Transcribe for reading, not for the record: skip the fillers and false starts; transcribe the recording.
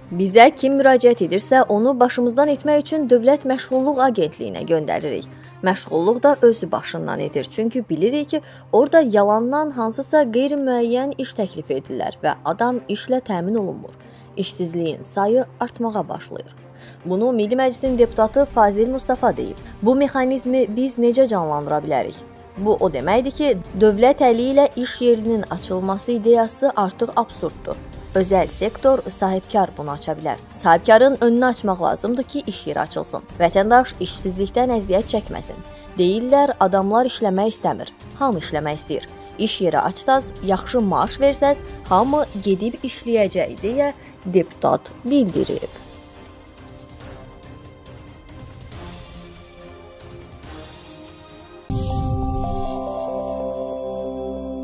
Bizə kim müraciət edirsə, onu başımızdan etmək üçün Dövlət Məşğulluq Agentliyinə göndəririk. Məşğulluq da özü başından edir, çünki bilirik ki, orada yalandan hansısa qeyri-müəyyən iş təklif edirlər və adam işlə təmin olunmur. İşsizliyin sayı artmağa başlayır. Bunu Milli Məclisin deputatı Fazil Mustafa deyib. Bu mexanizmi biz necə canlandıra bilərik? Bu o deməkdir ki, dövlət əli ilə iş yerinin açılması ideyası artıq absurddur. Özəl sektor sahibkar bunu aça bilər. Sahibkarın önünü açmaq lazımdır ki, iş yeri açılsın. Vətəndaş işsizlikdən əziyyət çəkməsin. Deyirlər, adamlar işləmək istəmir. Hamı işləmək istəyir. İş yeri açsaz, yaxşı maaş versəz, hamı gedib işləyəcək deyə deputat bildirib.